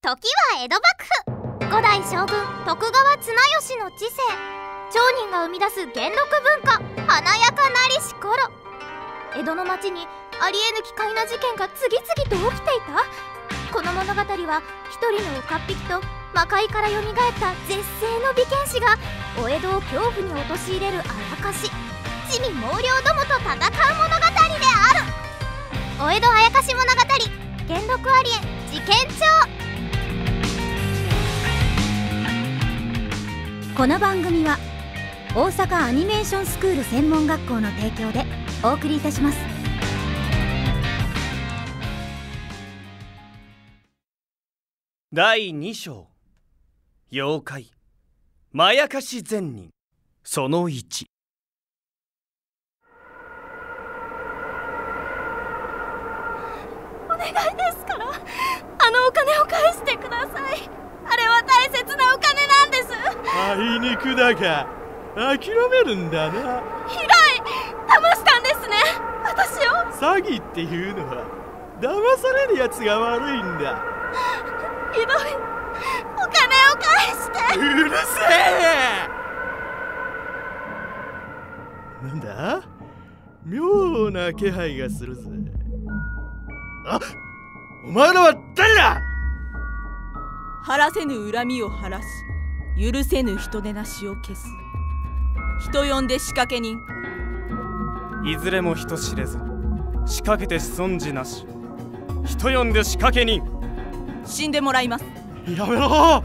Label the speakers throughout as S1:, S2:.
S1: 時は江戸幕府、5代将軍徳川綱吉の治世、町人が生み出す元禄文化、華やかなりし頃、江戸の町にありえぬ奇怪な事件が次々と起きていた。この物語は一人の岡っ引きと魔界からよみがえった絶世の美剣士がお江戸を恐怖に陥れるあやかし、地味猛量どもと戦う物語である。お江戸あやかし物語、元禄ありえん事件帳。
S2: この番組は大阪アニメーションスクール専門学校の提供でお送りいたします。
S3: 第2章、妖怪まやかし善人その1。
S4: お願いですから、あのお金を返してください。あれは大切なお金なんです。
S5: あいにくだが諦めるんだな。
S4: ひどい、騙したんですね、私を。
S5: 詐欺っていうのは騙されるやつが悪いんだ。
S4: ひどい、お金を返して。
S5: うるせえ。なんだ、妙な気配がするぜ。あ、お前らは誰だ。
S6: 晴らせぬ恨みを晴らし、許せぬ人でなしを消す人呼んで仕掛け人。
S3: いずれも人知れず、仕掛けて子孫児なし、人呼んで仕掛け人。
S6: 死んでもらいます。
S5: やめろ。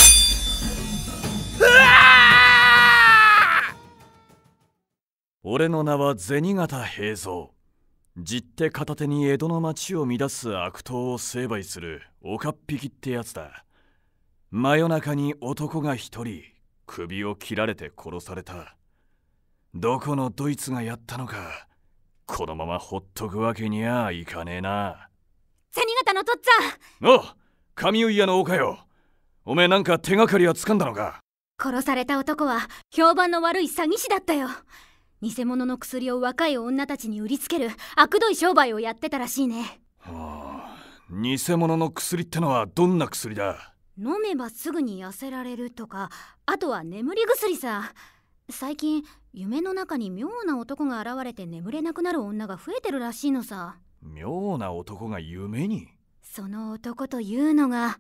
S7: 俺の名は銭形平蔵。じって片手に江戸の町を乱す悪党を成敗する岡っ引きってやつだ。真夜中に男が一人首を切られて殺された。どこのドイツがやったのか、このままほっとくわけにはいかねえな。
S2: 銭形のとっつぁん。
S7: おう、髪結い屋の岡よ。おめえなんか手がかりはつかんだのか。
S2: 殺された男は評判の悪い詐欺師だったよ。偽物の薬を若い女たちに売りつける悪どい商売をやってたらしいね。
S7: はあ、偽物の薬ってのはどんな薬だ。
S2: 飲めばすぐに痩せられるとか、あとは眠り薬さ。最近夢の中に妙な男が現れて眠れなくなる女が増えてるらしいのさ。
S7: 妙な男が夢に。
S2: その男というのが、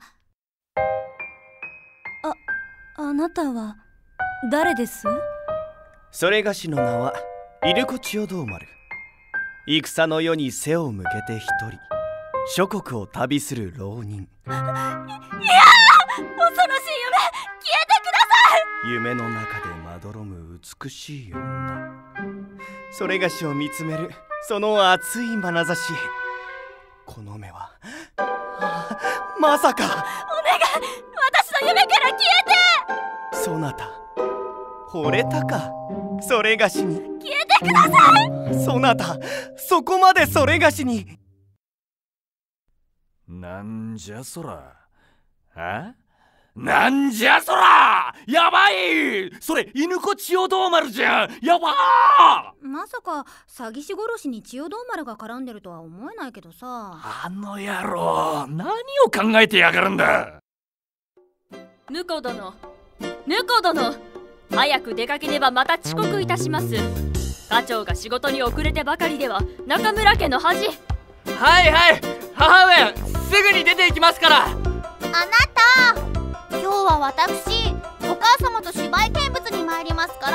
S6: あなたは誰です？
S3: それがしの名は入子千代堂丸。戦の世に背を向けて一人諸国を旅する浪人。
S4: いやー、恐ろしい夢、消えてください。
S3: 夢の中でまどろむ美しい女。それがしを見つめるその熱い眼差し。この目はまさか。お願い、
S4: 私の夢から消えて。
S3: そなた惚れたか、それがしに。
S4: 消えてください。
S3: そなたそこまでそれがしに。
S7: なんじゃそら。あ？なんじゃそら。やばい、それ犬子千代堂丸じゃん。やばー。
S2: まさか詐欺師殺しに千代堂丸が絡んでるとは思えないけどさ。
S7: あの野郎、何を考えてやがるんだ。
S4: 婿殿、婿殿、早く出かけねばまた遅刻いたします。課長が仕事に遅れてばかりでは中村家の恥。
S8: はいはい、母上すぐに出て行きますから。
S1: あなた、今日は私お母様と芝居見物に参りますから、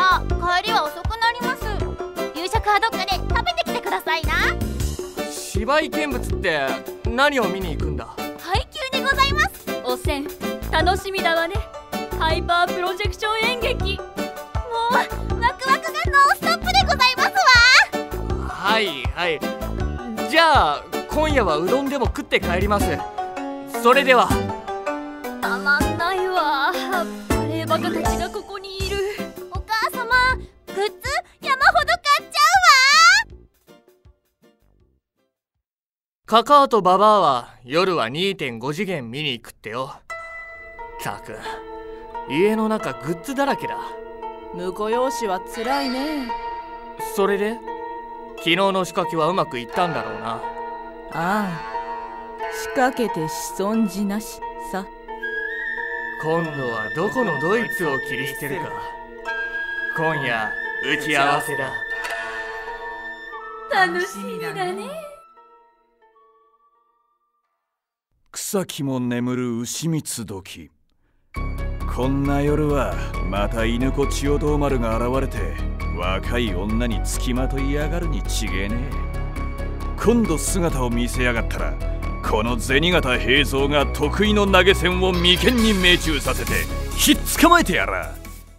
S1: 帰りは遅くなります。夕食はどっかで食べてきてくださいな。
S8: 芝居見物って何を見に行くんだ。
S1: 配給でございます。
S4: おせん、楽しみだわね。ハイパープロジェクション演劇。
S1: もうワクワクがノンストップでございますわ。
S8: はいはい、じゃあ今夜はうどんでも食って帰ります。それでは。
S4: たまんないわ、バレエバカたちがここにいる。
S1: お母様、グッズ山ほど買っちゃうわ。
S8: カカオとババアは夜は 2.5 次元見に行くってよ。たく、家の中グッズだらけだ。
S6: 婿養子はつらいね。
S8: それで昨日の仕掛けはうまくいったんだろうな。
S6: ああ、仕掛けて子孫児なし。 さ
S8: 今度はどこのドイツを切り捨てるか。今夜打ち合わせだ。
S4: 楽しみだね。
S7: 草木も眠る牛蜜時。こんな夜はまた犬子千代堂丸が現れて若い女につきまといやがるに違えねえ。今度姿を見せやがったらこの銭形平蔵が得意の投げ銭を眉間に命中させてひっ捕まえてやら。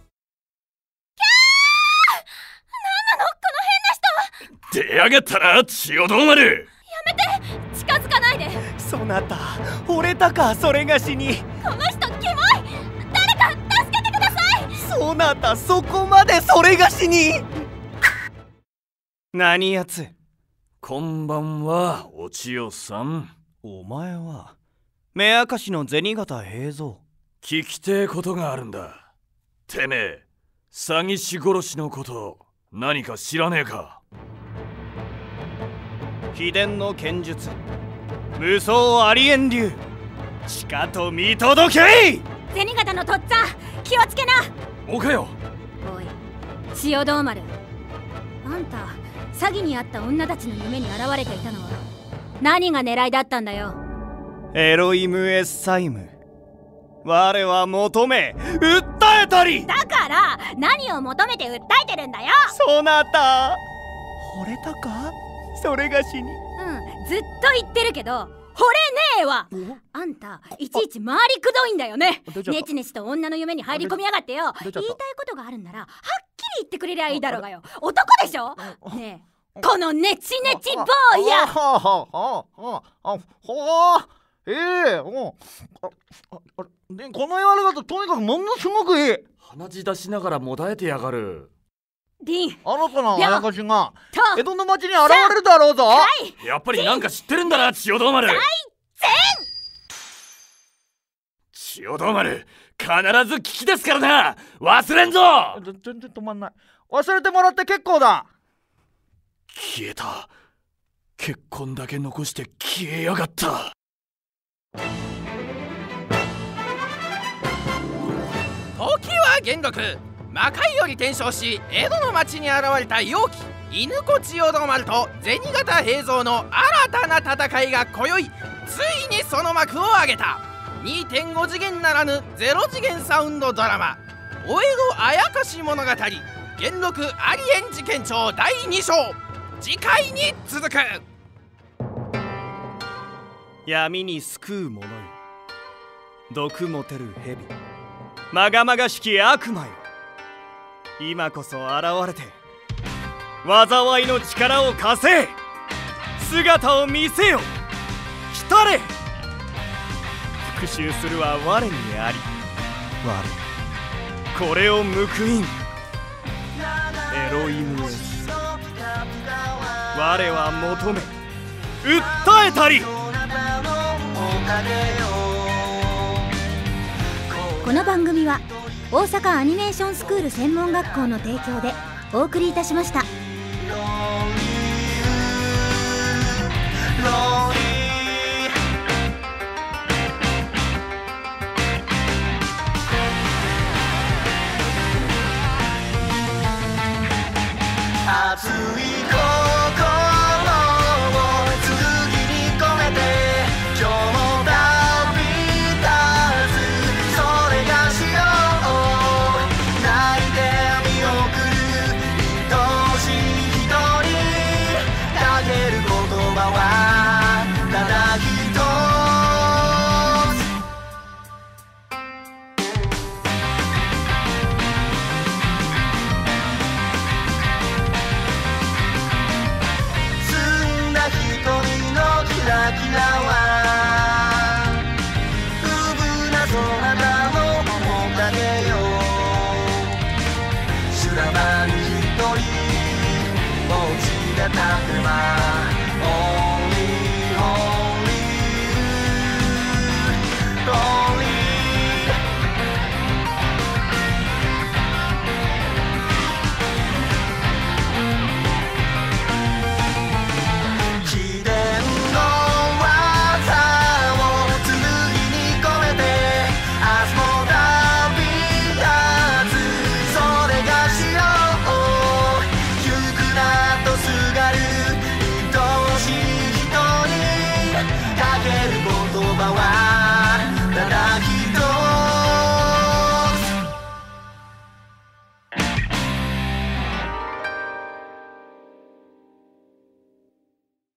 S7: 出やがったな千代堂丸。
S4: やめて、近づかないで。
S3: そなた惚れたかそれがしに。
S4: この人キモい。誰か助けてください。
S3: そなたそこまでそれがしに。何やつ。
S7: こんばんはお千代さん。
S3: お前は目明かしの銭形平蔵。
S7: 聞きてえことがあるんだ。てめえ詐欺師殺しのこと何か知らねえか。
S3: 秘伝の剣術無双ありえん流しかと見届け。
S2: 銭形のとっつぁん気をつけな。
S7: おかよ。
S2: おい千代堂丸、あんた詐欺にあった女たちの夢に現れていたのは何が狙いだったんだよ。
S3: エロイムエッサイム。我は求め訴えたり。
S2: だから何を求めて訴えてるんだよ。
S3: そなた惚れたかそれがしに。
S2: ずっと言ってるけど惚れねえわ。あんたいちいち回りくどいんだよね。ネチネチと女の夢に入り込みやがってよ。言いたいことがあるんならはっきり言ってくれりゃいいだろうがよ。男でしょ。ねえこのネチネチ坊や。
S5: でこの言われ方とにかくものすごくいい。
S7: 鼻血出しながらもだえてやがる。
S2: リン、
S5: 新たなあやかしが江戸の町に現れるだろうぞ。
S7: やっぱりなんか知ってるんだな千代堂丸。千代堂丸必ず聞きですからな。忘れんぞ。
S5: 全然止まんない。忘れてもらって結構だ。
S7: 消えた。結婚だけ残して消えやがった。
S9: 時は元禄。魔界より転生し江戸の町に現れた妖気犬子千代堂丸と銭形平蔵の新たな戦いが今宵ついにその幕を上げた。 2.5 次元ならぬ0次元サウンドドラマ「お江戸あやかし物語元禄ありえん事件帳第2章」次回に続く。
S3: 闇に救う者よ、毒もてる蛇、まがまがしき悪魔よ、今こそ現れて災いの力を貸せ。姿を見せよ、来たれ。復讐するは我にあり、我これを報いん。エロイムエス、我は求め訴えたり。
S2: この番組は大阪アニメーションスクール専門学校の提供でお送りいたしました。
S10: 熱い心を剣に込めて今日も旅立つ、それがしよう。泣いて見送る愛しい人にかける言葉はただ一キラは不遇なそなたの面影よ。修羅場に一人落ちがたくま Only, only you, only秘伝の技を剣に込めてかける言葉は